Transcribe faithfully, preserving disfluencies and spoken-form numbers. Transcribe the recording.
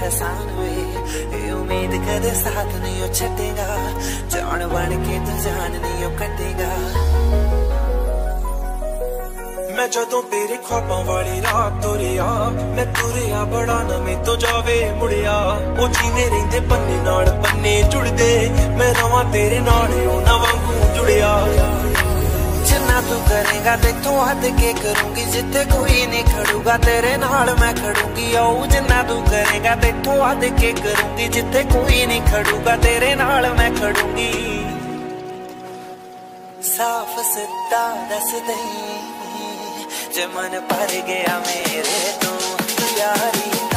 एहसान वे, ये उम्मीद कदे साथ नहीं छटेगा, जान बन के तू जान नहीं कटेगा। मैं जदों तेरे ख्वाबां वाली रात तुरिया, मैं तुरिया बड़ा नवें तो जावे मुड़िया, ओ जीने रहिंदे पन्ने नाल पन्ने जुड़दे, मैं रवां तेरे नाल उन्हां वांगू जुड़िया। जिन्ना तू करेगा तेथों हद के करूंगी, जिथे कोई नहीं खड़ूगा तेरे नाल मैं खड़ूंगी। ओ जिन्ना तू करेगा तेथों हद के करूंगी, जिथे कोई नहीं खड़ूगा तेरे नाल मैं खड़ूंगी। साफ सिद्धा दस दई जे मन भर गया मेरे तो यारी।